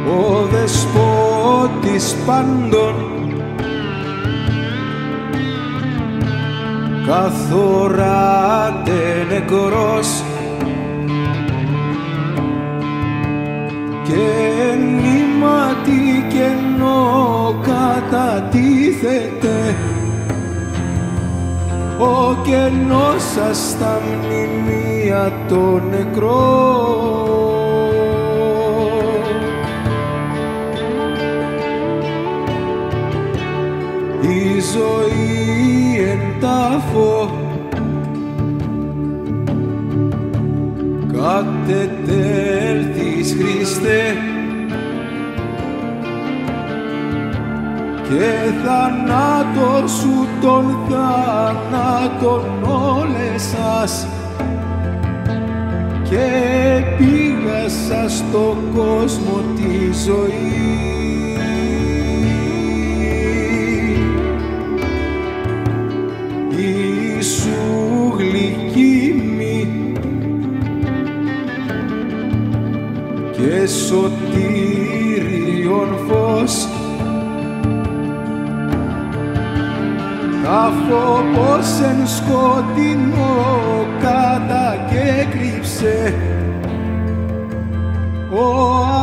ο δεσπότης πάντων, καθοράται νεκρός και νήματι κενό κατατίθεται ο κενός σας στα μνημεία των νεκρών. Η ζωή εν τάφο κατετέλθεις Χριστέ και θανάτω σου των θανάτων όλες σας και πήγασα στο κόσμο τη ζωή. Ιησού γλυκύμη και σωτήριον φως, τάφο πως εν σκοτεινό κατακέκρυψε ο